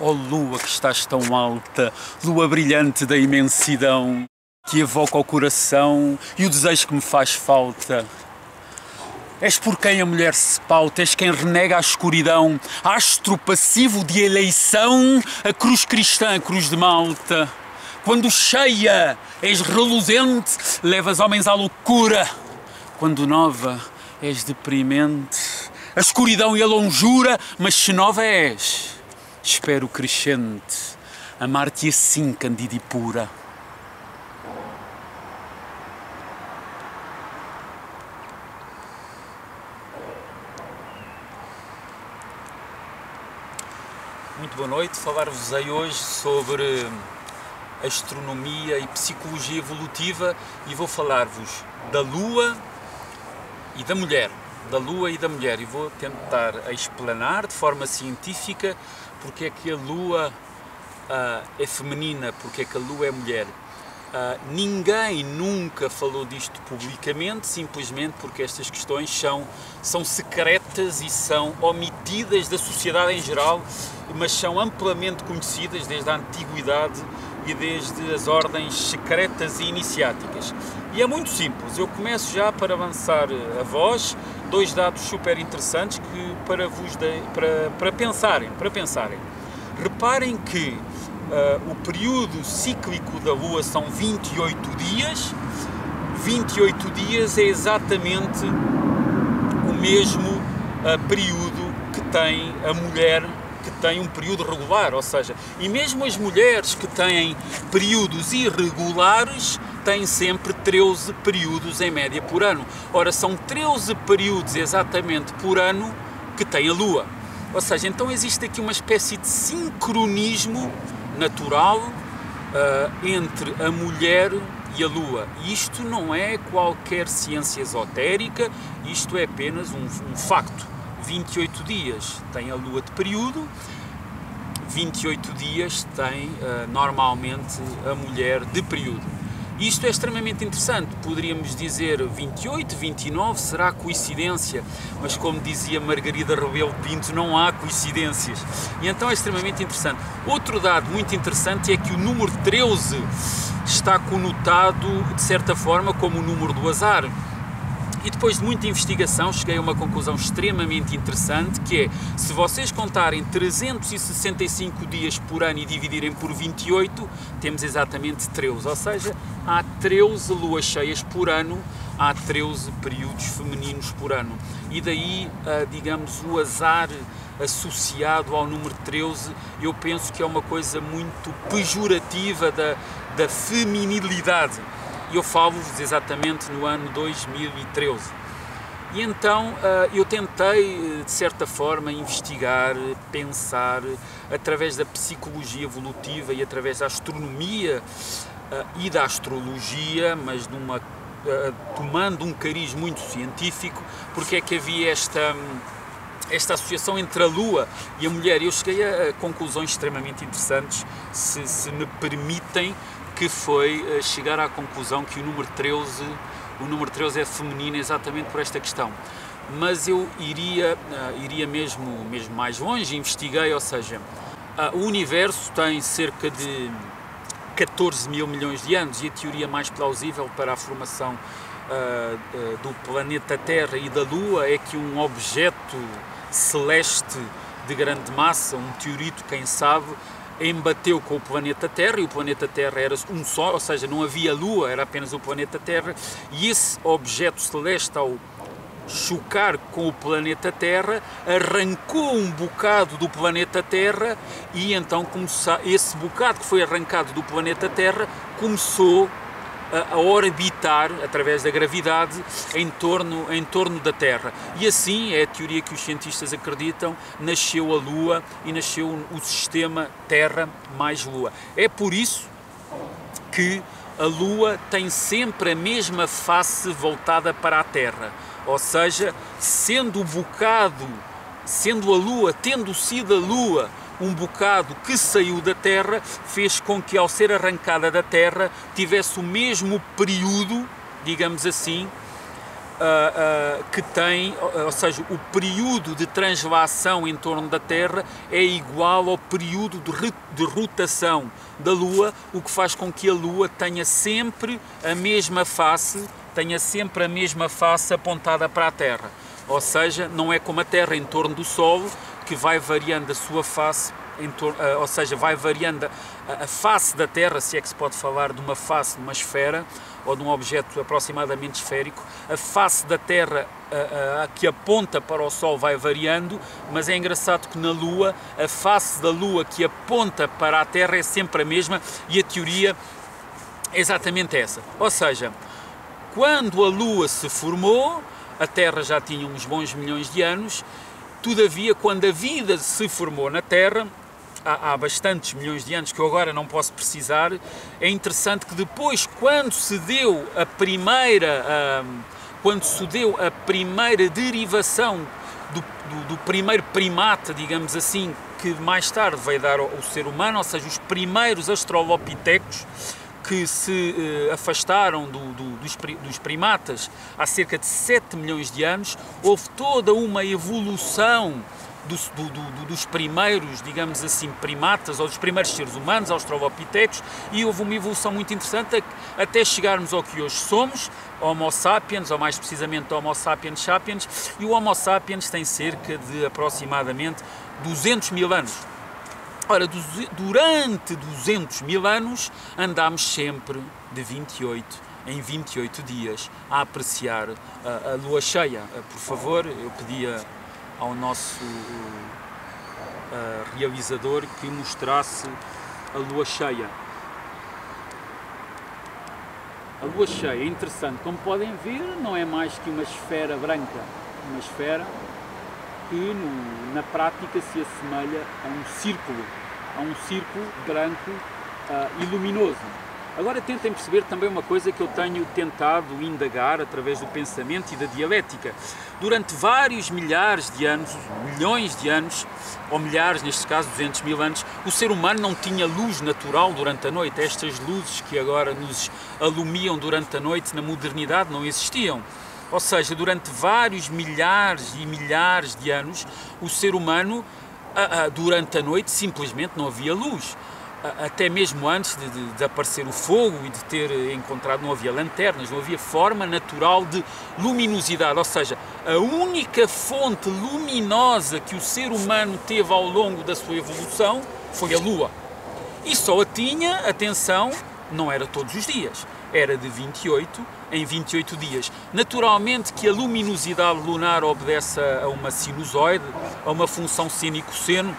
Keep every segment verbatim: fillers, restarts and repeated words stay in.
Ó lua que estás tão alta, lua brilhante da imensidão, que evoca o coração e o desejo que me faz falta. És por quem a mulher se pauta, és quem renega a escuridão, astro passivo de eleição, a cruz cristã, a cruz de Malta. Quando cheia és reluzente, levas homens à loucura. Quando nova és deprimente, a escuridão e a longura, mas se nova és, espero crescente, amar-te assim, candida e pura. Muito boa noite, falar-vos-ei hoje sobre astronomia e psicologia evolutiva e vou falar-vos da Lua e da mulher, da Lua e da mulher, e vou tentar explanar de forma científica porque é que a Lua uh, é feminina, porque é que a Lua é mulher. Uh, ninguém nunca falou disto publicamente, simplesmente porque estas questões são, são secretas e são omitidas da sociedade em geral, mas são amplamente conhecidas desde a antiguidade e desde as ordens secretas e iniciáticas. E é muito simples, eu começo já para avançar a vós dois dados super interessantes que, para, vos de, para, para pensarem, para pensarem. Reparem que Uh, o período cíclico da Lua são vinte e oito dias, vinte e oito dias é exatamente o mesmo uh, período que tem a mulher, que tem um período regular, ou seja, e mesmo as mulheres que têm períodos irregulares têm sempre treze períodos em média por ano. Ora, são treze períodos exatamente por ano que tem a Lua. Ou seja, então existe aqui uma espécie de sincronismo natural uh, entre a mulher e a Lua. E isto não é qualquer ciência esotérica, isto é apenas um, um facto. vinte e oito dias tem a Lua de período, vinte e oito dias tem uh, normalmente a mulher de período. Isto é extremamente interessante, poderíamos dizer vinte e oito, vinte e nove, será coincidência, mas como dizia Margarida Rebelo Pinto, não há coincidências. E então é extremamente interessante. Outro dado muito interessante é que o número treze está conotado, de certa forma, como o número do azar. E depois de muita investigação cheguei a uma conclusão extremamente interessante, que é, se vocês contarem trezentos e sessenta e cinco dias por ano e dividirem por vinte e oito, temos exatamente treze, ou seja, há treze luas cheias por ano, há treze períodos femininos por ano. E daí, digamos, o azar associado ao número treze, eu penso que é uma coisa muito pejorativa da, da feminilidade. E eu falo-vos exatamente no ano dois mil e treze. E então eu tentei, de certa forma, investigar, pensar, através da psicologia evolutiva e através da astronomia e da astrologia, mas numa, tomando um cariz muito científico, porque é que havia esta, esta associação entre a Lua e a mulher. E eu cheguei a conclusões extremamente interessantes, se, se me permitem, que foi chegar à conclusão que o número treze, o número treze é feminino exatamente por esta questão. Mas eu iria, iria mesmo, mesmo mais longe, investiguei, ou seja, o universo tem cerca de catorze mil milhões de anos e a teoria mais plausível para a formação uh, uh, do planeta Terra e da Lua é que um objeto celeste de grande massa, um meteorito, quem sabe, embateu com o planeta Terra, e o planeta Terra era um só, ou seja, não havia Lua, era apenas o planeta Terra, e esse objeto celeste, ao chocar com o planeta Terra, arrancou um bocado do planeta Terra, e então começou, esse bocado que foi arrancado do planeta Terra começou a orbitar, através da gravidade, em torno, em torno da Terra. E assim, é a teoria que os cientistas acreditam, nasceu a Lua e nasceu o sistema Terra mais Lua. É por isso que a Lua tem sempre a mesma face voltada para a Terra. Ou seja, sendo o bocado, sendo a Lua, tendo sido a Lua um bocado que saiu da Terra, fez com que, ao ser arrancada da Terra, tivesse o mesmo período, digamos assim, Uh, uh, que tem, ou seja, o período de translação em torno da Terra é igual ao período de, de rotação da Lua, o que faz com que a Lua tenha sempre a mesma face, tenha sempre a mesma face apontada para a Terra. Ou seja, não é como a Terra em torno do Sol, que vai variando a sua face, em torno, uh, ou seja, vai variando a, a face da Terra, se é que se pode falar de uma face de uma esfera, ou de um objeto aproximadamente esférico. A face da Terra a, a, a, que aponta para o Sol vai variando, mas é engraçado que na Lua, a face da Lua que aponta para a Terra é sempre a mesma, e a teoria é exatamente essa. Ou seja, quando a Lua se formou, a Terra já tinha uns bons milhões de anos, todavia, quando a vida se formou na Terra, há bastantes milhões de anos, que eu agora não posso precisar, é interessante que depois, quando se deu a primeira, quando se deu a primeira derivação do, do, do primeiro primata, digamos assim, que mais tarde veio dar o, o ser humano, ou seja, os primeiros australopitecos, que se eh, afastaram do, do, dos, dos primatas há cerca de sete milhões de anos, houve toda uma evolução Dos, do, do, dos primeiros, digamos assim, primatas, ou dos primeiros seres humanos, australopitecos, e houve uma evolução muito interessante até chegarmos ao que hoje somos, Homo sapiens, ou mais precisamente Homo sapiens sapiens, e o Homo sapiens tem cerca de aproximadamente duzentos mil anos. Ora, durante duzentos mil anos andámos sempre de vinte e oito em vinte e oito dias a apreciar a, a lua cheia. Por favor, eu pedia ao nosso uh, realizador que mostrasse a lua cheia. A lua cheia é interessante, como podem ver, não é mais que uma esfera branca, uma esfera que no, na prática se assemelha a um círculo, a um círculo branco uh, e luminoso. Agora tentem perceber também uma coisa que eu tenho tentado indagar através do pensamento e da dialética. Durante vários milhares de anos, milhões de anos, ou milhares, neste caso duzentos mil anos, o ser humano não tinha luz natural durante a noite. Estas luzes que agora nos alumiam durante a noite na modernidade não existiam. Ou seja, durante vários milhares e milhares de anos, o ser humano, durante a noite, simplesmente não havia luz. Até mesmo antes de, de, de aparecer o fogo e de ter encontrado, não havia lanternas, não havia forma natural de luminosidade, ou seja, a única fonte luminosa que o ser humano teve ao longo da sua evolução foi a Lua. E só a tinha, atenção, não era todos os dias, era de vinte e oito em vinte e oito dias. Naturalmente que a luminosidade lunar obedece a uma sinusoide, a uma função seno e cosseno,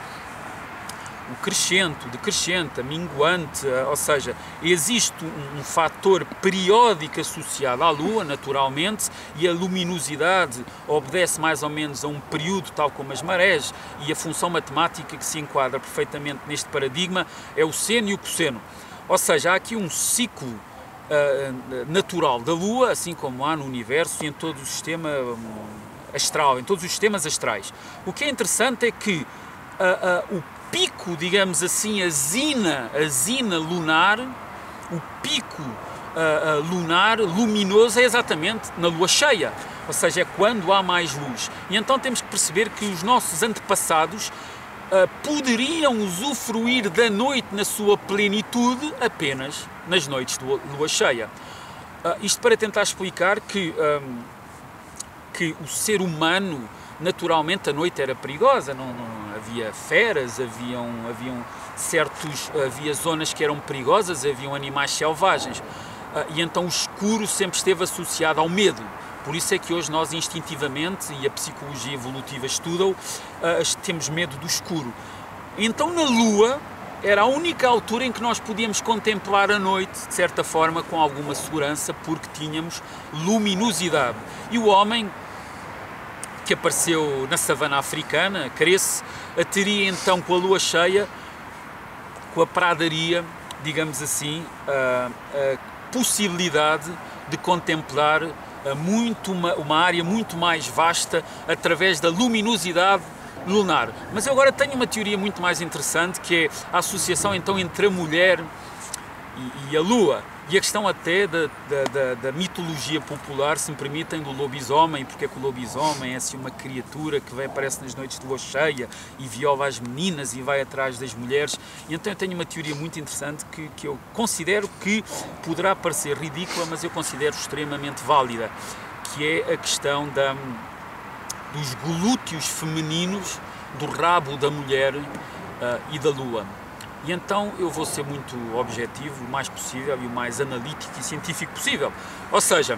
o crescente, o decrescente, a minguante, ou seja, existe um, um fator periódico associado à Lua, naturalmente, e a luminosidade obedece mais ou menos a um período, tal como as marés, e a função matemática que se enquadra perfeitamente neste paradigma é o seno e o cosseno. Ou seja, há aqui um ciclo uh, natural da Lua, assim como há no universo e em todo o sistema um, astral, em todos os sistemas astrais. O que é interessante é que uh, uh, o pico, digamos assim, a zina, a zina lunar, o pico uh, uh, lunar luminoso é exatamente na lua cheia, ou seja, é quando há mais luz. E então temos que perceber que os nossos antepassados uh, poderiam usufruir da noite na sua plenitude apenas nas noites de lua cheia. Uh, isto para tentar explicar que, um, que o ser humano, naturalmente, a noite era perigosa, não, não havia feras, haviam, haviam certos, havia zonas que eram perigosas, haviam animais selvagens, e então o escuro sempre esteve associado ao medo. Por isso é que hoje nós instintivamente, e a psicologia evolutiva estudam, temos medo do escuro. Então na Lua era a única altura em que nós podíamos contemplar a noite, de certa forma, com alguma segurança, porque tínhamos luminosidade. E o homem, que apareceu na savana africana, cresce, teria então com a lua cheia, com a pradaria, digamos assim, a, a possibilidade de contemplar muito uma, uma área muito mais vasta através da luminosidade lunar. Mas eu agora tenho uma teoria muito mais interessante, que é a associação então entre a mulher e, e a lua. E a questão até da, da, da, da mitologia popular, se me permitem, do lobisomem, porque é que o lobisomem é assim uma criatura que vem, aparece nas noites de lua cheia e viola as meninas e vai atrás das mulheres. E então eu tenho uma teoria muito interessante que, que eu considero que poderá parecer ridícula, mas eu considero extremamente válida, que é a questão da, dos glúteos femininos, do rabo da mulher uh, e da lua. E então eu vou ser muito objetivo, o mais possível e o mais analítico e científico possível. Ou seja,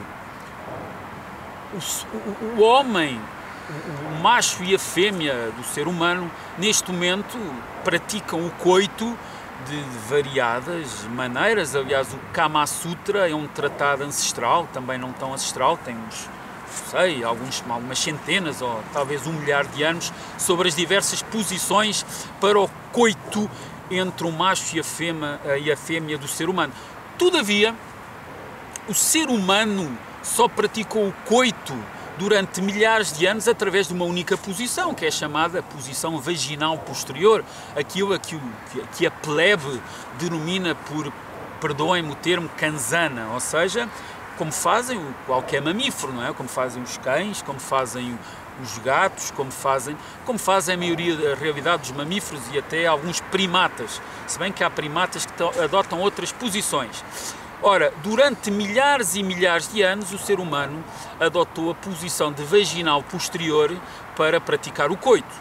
o, o, o homem, o, o macho e a fêmea do ser humano, neste momento praticam o coito de, de variadas maneiras. Aliás, o Kama Sutra é um tratado ancestral, também não tão ancestral, tem uns, não sei, alguns, algumas centenas ou talvez um milhar de anos, sobre as diversas posições para o coito entre o macho e a fêmea, e a fêmea do ser humano. Todavia, o ser humano só praticou o coito durante milhares de anos através de uma única posição, que é chamada posição vaginal posterior, aquilo a que, que a plebe denomina por, perdoem-me o termo, kanzana, ou seja, como fazem qualquer mamífero, não é? Como fazem os cães, como fazem os gatos, como fazem, como fazem a maioria da realidade dos mamíferos e até alguns primatas, se bem que há primatas que adotam outras posições. Ora, durante milhares e milhares de anos o ser humano adotou a posição de vaginal posterior para praticar o coito.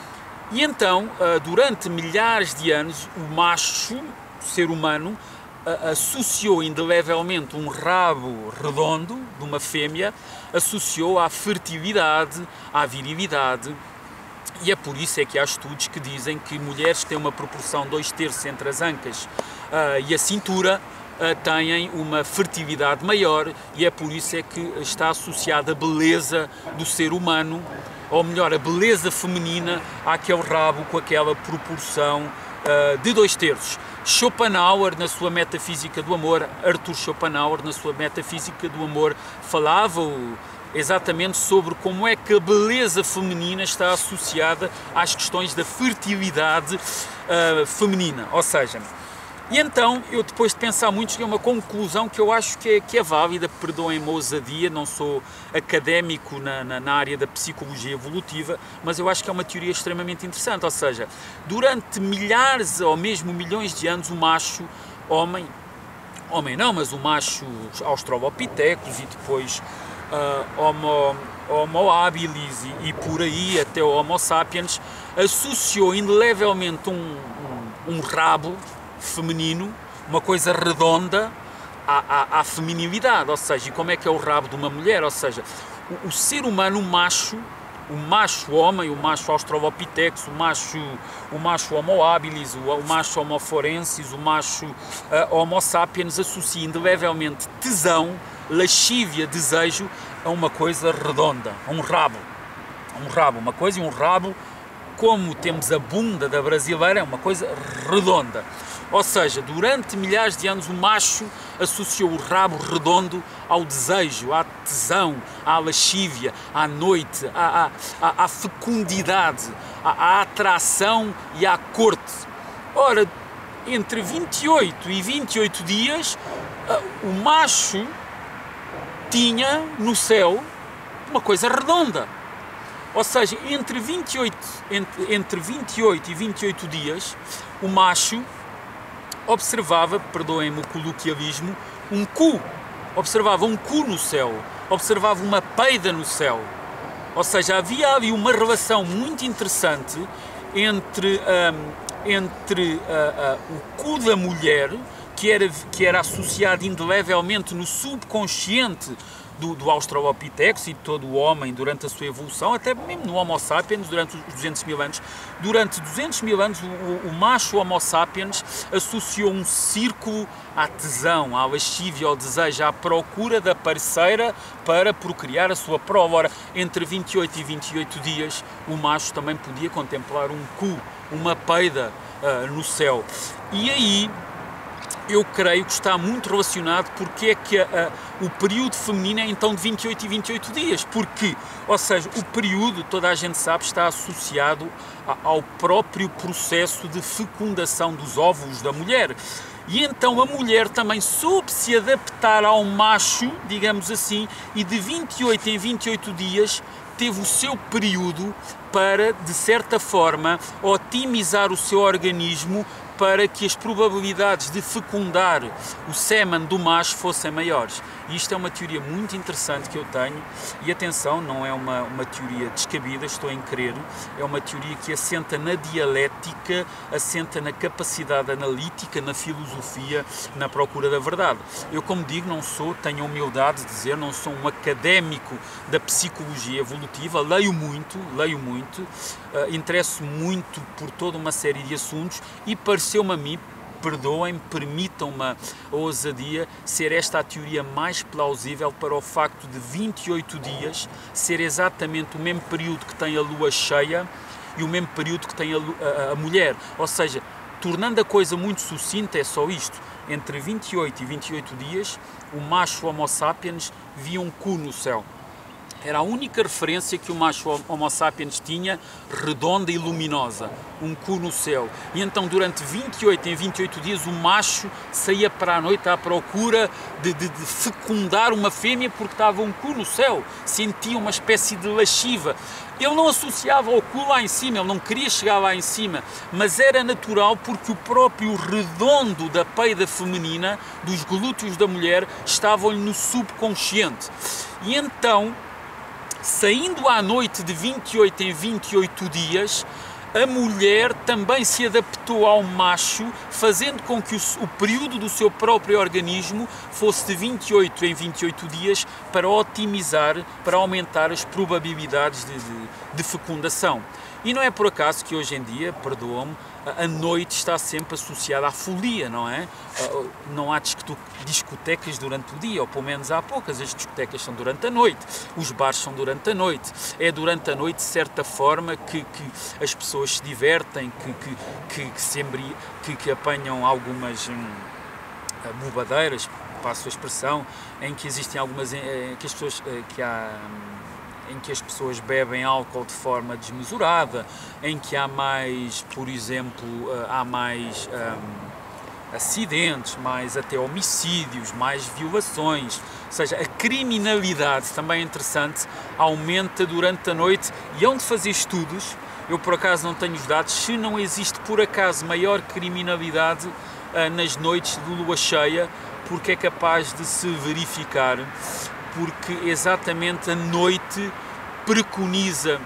E então, durante milhares de anos, o macho, o ser humano, associou indelevelmente um rabo redondo de uma fêmea, associou à fertilidade, à virilidade, e é por isso é que há estudos que dizem que mulheres que têm uma proporção dois terços entre as ancas uh, e a cintura uh, têm uma fertilidade maior, e é por isso é que está associada a beleza do ser humano, ou melhor, a beleza feminina àquele rabo com aquela proporção uh, de dois terços. Schopenhauer, na sua Metafísica do Amor, Arthur Schopenhauer, na sua Metafísica do Amor, falava exatamente sobre como é que a beleza feminina está associada às questões da fertilidade uh, feminina, ou seja, e então eu depois de pensar muito cheguei a uma conclusão que eu acho que é, que é válida, perdoem-me a ousadia, não sou académico na, na, na área da psicologia evolutiva, mas eu acho que é uma teoria extremamente interessante, ou seja, durante milhares ou mesmo milhões de anos o macho, homem, homem não, mas o macho Australopithecus e depois uh, Homo, Homo habilis e, e por aí até o Homo sapiens, associou indelevelmente um, um, um rabo feminino, uma coisa redonda à, à, à feminilidade, ou seja, e como é que é o rabo de uma mulher, ou seja, o, o ser humano, o macho, o macho homem, o macho Australopithecus, o macho, o macho Homo habilis, o, o macho Homo forensis, o macho uh, Homo sapiens, associa indelevelmente tesão, lascívia, desejo a uma coisa redonda, a um rabo, a um rabo, uma coisa e um rabo, como temos a bunda da brasileira, é uma coisa redonda. Ou seja, durante milhares de anos o macho associou o rabo redondo ao desejo, à tesão, à lascívia, à noite, à, à, à fecundidade, à, à atração e à corte. Ora, entre vinte e oito e vinte e oito dias, o macho tinha no céu uma coisa redonda. Ou seja, entre vinte e oito, entre, entre vinte e oito e vinte e oito dias, o macho observava, perdoem-me o coloquialismo, um cu. Observava um cu no céu. Observava uma peida no céu. Ou seja, havia ali uma relação muito interessante entre, um, entre uh, uh, o cu da mulher, que era, que era associado indelevelmente no subconsciente Do, do Australopithecus e de todo o homem durante a sua evolução, até mesmo no Homo sapiens durante os duzentos mil anos. Durante duzentos mil anos o, o macho Homo sapiens associou um círculo à tesão, à lascívia, ao desejo, à procura da parceira para procriar a sua prole. Ora, entre vinte e oito e vinte e oito dias o macho também podia contemplar um cu, uma peida uh, no céu. E aí eu creio que está muito relacionado porque é que a, a, o período feminino é então de vinte e oito e vinte e oito dias. Porque, ou seja, o período, toda a gente sabe, está associado a, ao próprio processo de fecundação dos óvulos da mulher. E então a mulher também soube se adaptar ao macho, digamos assim, e de vinte e oito em vinte e oito dias teve o seu período para, de certa forma, otimizar o seu organismo para que as probabilidades de fecundar o sêmen do macho fossem maiores. E isto é uma teoria muito interessante que eu tenho, e atenção, não é uma, uma teoria descabida, estou em crer, é uma teoria que assenta na dialética, assenta na capacidade analítica, na filosofia, na procura da verdade. Eu, como digo, não sou, tenho a humildade de dizer, não sou um académico da psicologia evolutiva, leio muito, leio muito, uh, interesso muito por toda uma série de assuntos e pareceu-me a mim, perdoem, permitam-me a ousadia, ser esta a teoria mais plausível para o facto de vinte e oito dias ser exatamente o mesmo período que tem a lua cheia e o mesmo período que tem a, a, a mulher. Ou seja, tornando a coisa muito sucinta, é só isto. Entre vinte e oito e vinte e oito dias, o macho Homo sapiens via um cu no céu. Era a única referência que o macho Homo sapiens tinha, redonda e luminosa, um cu no céu. E então, durante vinte e oito em vinte e oito dias, o macho saía para a noite à procura de, de, de fecundar uma fêmea porque estava um cu no céu, sentia uma espécie de lasciva. Ele não associava ao cu lá em cima, ele não queria chegar lá em cima, mas era natural porque o próprio redondo da peida feminina, dos glúteos da mulher, estavam-lhe no subconsciente. E então, saindo à noite de vinte e oito em vinte e oito dias, a mulher também se adaptou ao macho, fazendo com que o, o período do seu próprio organismo fosse de vinte e oito em vinte e oito dias para otimizar, para aumentar as probabilidades de, de, de fecundação. E não é por acaso que hoje em dia, perdoam-me, a noite está sempre associada à folia, não é? Não há discotecas durante o dia, ou pelo menos há poucas. As discotecas são durante a noite, os bares são durante a noite. É durante a noite, de certa forma, que, que as pessoas se divertem, que, que, que, que, se embri... que, que apanham algumas hum, bobadeiras, passo a expressão, em que existem algumas... Em que as pessoas... que há... em que as pessoas bebem álcool de forma desmesurada, em que há mais, por exemplo, há mais um, acidentes, mais até homicídios, mais violações, ou seja, a criminalidade, também é interessante, aumenta durante a noite, e onde fazer estudos, eu por acaso não tenho os dados, se não existe por acaso maior criminalidade uh, nas noites de lua cheia, porque é capaz de se verificar, porque exatamente a noite preconiza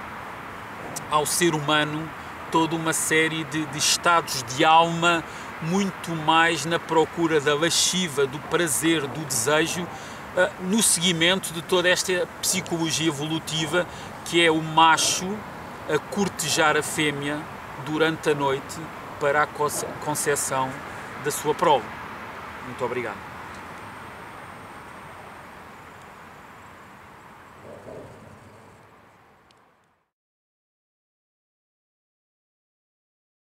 ao ser humano toda uma série de, de estados de alma muito mais na procura da lasciva, do prazer, do desejo, uh, no seguimento de toda esta psicologia evolutiva que é o macho a cortejar a fêmea durante a noite para a concepção da sua prole. Muito obrigado.